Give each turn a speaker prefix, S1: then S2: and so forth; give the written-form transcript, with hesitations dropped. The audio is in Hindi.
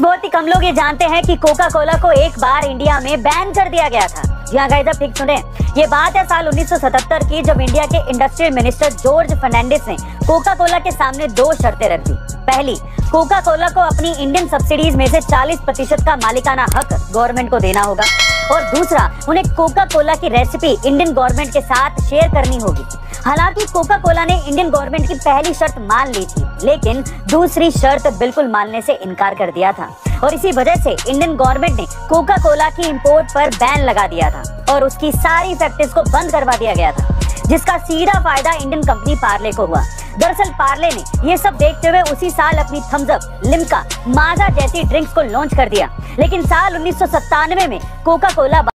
S1: बहुत ही कम लोग ये जानते हैं कि कोका कोला को एक बार इंडिया में बैन कर दिया गया था। जी हाँ गाइस, आप ठीक सुने, ये बात है साल 1977 की, जब इंडिया के इंडस्ट्रियल मिनिस्टर जॉर्ज फर्नांडिस ने कोका कोला के सामने दो शर्तें रख दी। पहली, कोका कोला को अपनी इंडियन सब्सिडीज में से 40% का मालिकाना हक गवर्नमेंट को देना होगा, और दूसरा, उन्हें कोका कोला की रेसिपी इंडियन गवर्नमेंट के साथ शेयर करनी होगी। हालांकि कोका कोला ने इंडियन गवर्नमेंट की पहली शर्त मान ली थी, लेकिन दूसरी शर्त बिल्कुल मानने से इनकार कर दिया था, और इसी वजह से इंडियन गवर्नमेंट ने कोका कोला की इंपोर्ट पर बैन लगा दिया था और उसकी सारी फैक्ट्रीज को बंद करवा दिया गया था, जिसका सीधा फायदा इंडियन कंपनी पार्ले को हुआ। दरअसल पार्ले ने ये सब देखते हुए उसी साल अपनी थम्स अप, लिम्का, माजा जैसी ड्रिंक्स को लॉन्च कर दिया, लेकिन साल 1997 में कोका कोला